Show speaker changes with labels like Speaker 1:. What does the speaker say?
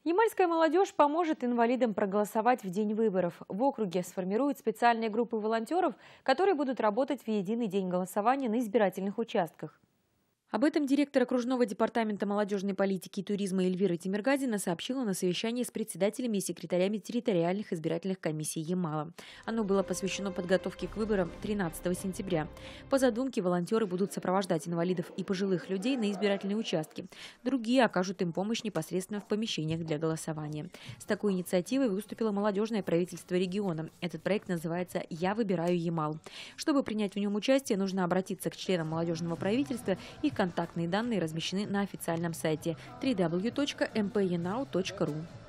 Speaker 1: Ямальская молодежь поможет инвалидам проголосовать в день выборов. В округе сформируют специальные группы волонтеров, которые будут работать в единый день голосования на избирательных участках. Об этом директор окружного департамента молодежной политики и туризма Эльвира Тимиргазина сообщила на совещании с председателями и секретарями территориальных избирательных комиссий Ямала. Оно было посвящено подготовке к выборам 13 сентября. По задумке волонтеры будут сопровождать инвалидов и пожилых людей на избирательные участки. Другие окажут им помощь непосредственно в помещениях для голосования. С такой инициативой выступило молодежное правительство региона. Этот проект называется «Я выбираю Ямал». Чтобы принять в нем участие, нужно обратиться к членам молодежного правительства. Их контактные данные размещены на официальном сайте www.mpenau.ru.